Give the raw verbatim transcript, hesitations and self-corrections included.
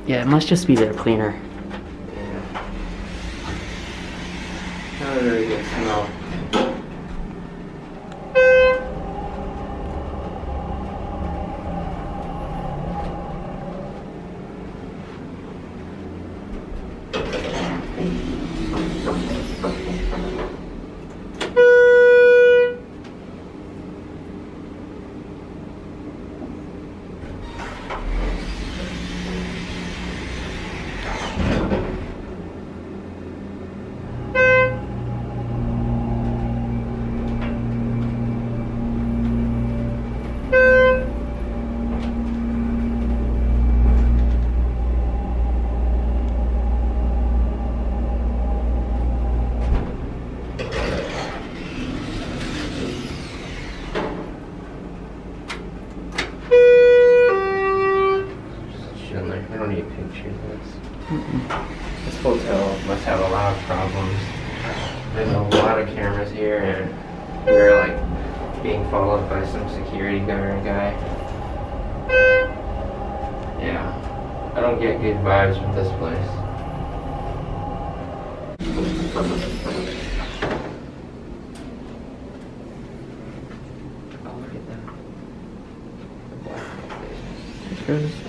Yeah, it must just be their cleaner. Yeah. Not a very good smell. Schindler. I don't need pictures of this. Mm-mm. This hotel must have a lot of problems. There's a lot of cameras here, and we're like being followed by some security guard guy. Yeah, I don't get good vibes from this place. Oh, look at that. The black.